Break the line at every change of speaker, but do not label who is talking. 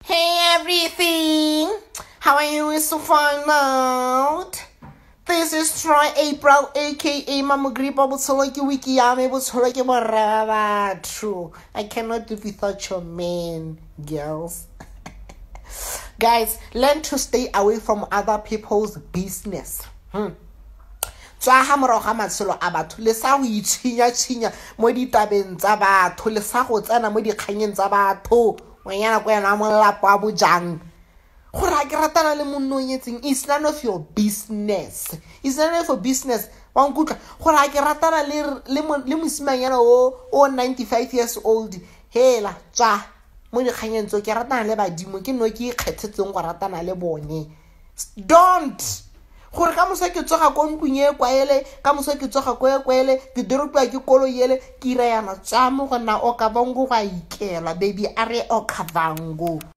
Hey everything! How are you so fine out? This is Troy April, aka Mama Gripa Butsolaki Wikiyame Butsolaki Batho. I cannot live without your man, girls. Guys, learn to stay away from other people's business. Tswa ha moro ga matshelo a batho le sa go itshinya mo ditabeng tsa batho le sa go tsena mo dikganyeng tsa batho wena go yana mo lapo a bojang gore a ke ratana le monno nyetseng is none of your business. Is none of your business. Wa nkutla gore a ke ratana le mosimanyana o 95 years old hela tswa mo dikganyeng tso ke ratana le badimo ke no ke ikgethetseng go ratana le bone. Don't gore ka mosa ke tsoga go ntlung e kwaele ka mosa ke tsoga go e kwaele ke diropwa ke kolo yele ke ira yana tsa mo gona o ka bango ga ikela baby are o ka bango.